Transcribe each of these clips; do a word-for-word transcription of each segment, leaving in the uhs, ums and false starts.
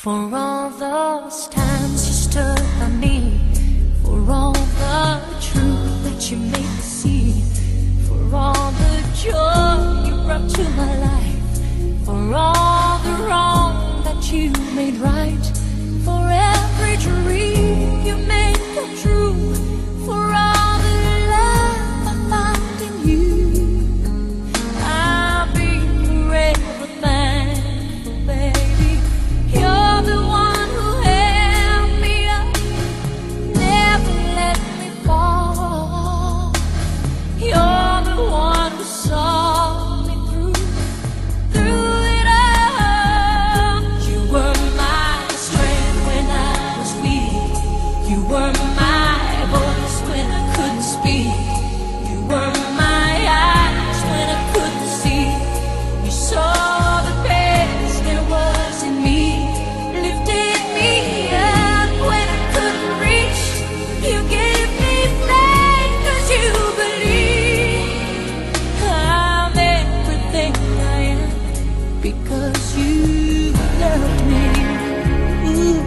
For all those times you stood by me, for all the truth that you made me see, for all the joy you brought to my life, for all the wrong that you made right, for every dream you made come true, for all the love I found in you, I'll be forever thankful, baby. You're the one who held me up, never let me fall. You're the one who saw me through, through it all. You were my strength when I was weak. You were my voice when I couldn't speak. You were my eyes when I couldn't see. You saw the best there was in me, lifted me up when I couldn't reach. You gave me faith 'cause you believe I'm everything I am because you love me. Ooh,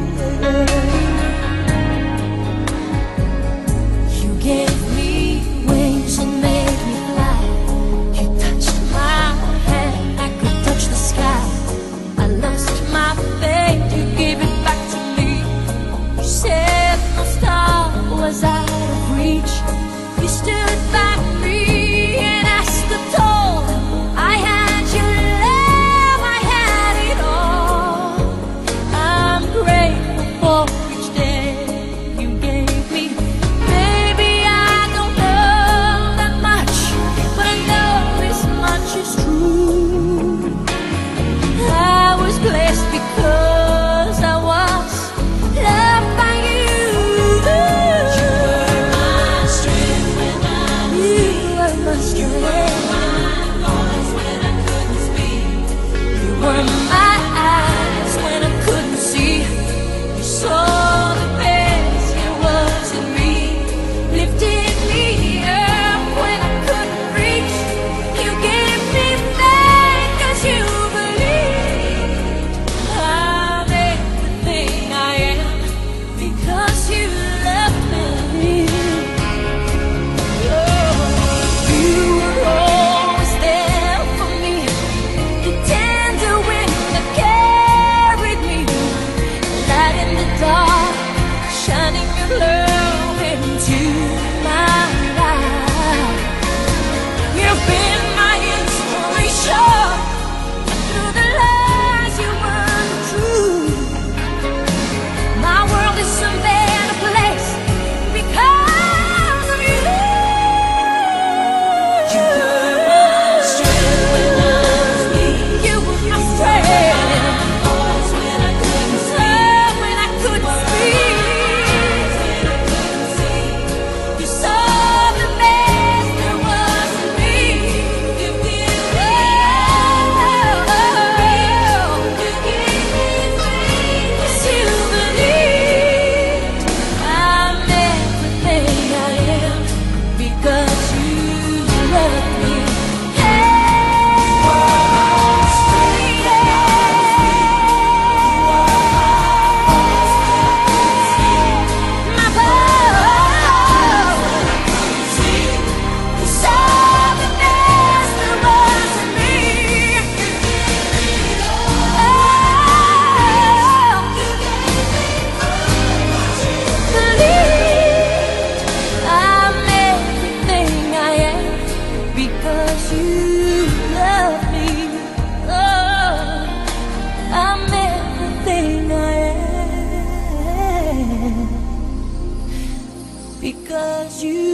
you gave me wings and made me fly. You touched my hand, I could touch the sky. I lost my faith, you gave it back to me. You said no star was out of reach. You stood by me and I stood tall. I had your love, I had it all. I'm grateful for each day you gave me. Maybe I don't know that much, but I know this much is true. I was blessed because I was loved by you. You were my strength when I was weak. You were my strength. You were my voice when I couldn't speak. You were my eyes when I couldn't see. You saw the best there was in me, lifted me up when I couldn't reach. You gave me faith 'cause you believed I'm everything I am because you love me. You were always there for me, the tender wind that carried me, light in the dark, shining your love into my life. You've been my inspiration through the lies you weren't true. My world is a better place because of you. You were my strength when I was weak. You were my strength. Voice when I couldn't see. When I couldn't speak. When I couldn't see. You saw the best there was in me. You gave me love. You gave me faith 'cause you believed I'm everything I am because you love me. My voice, you saw the best there was in me. Believe I'm everything I am because you love me. Oh, I'm everything I am because you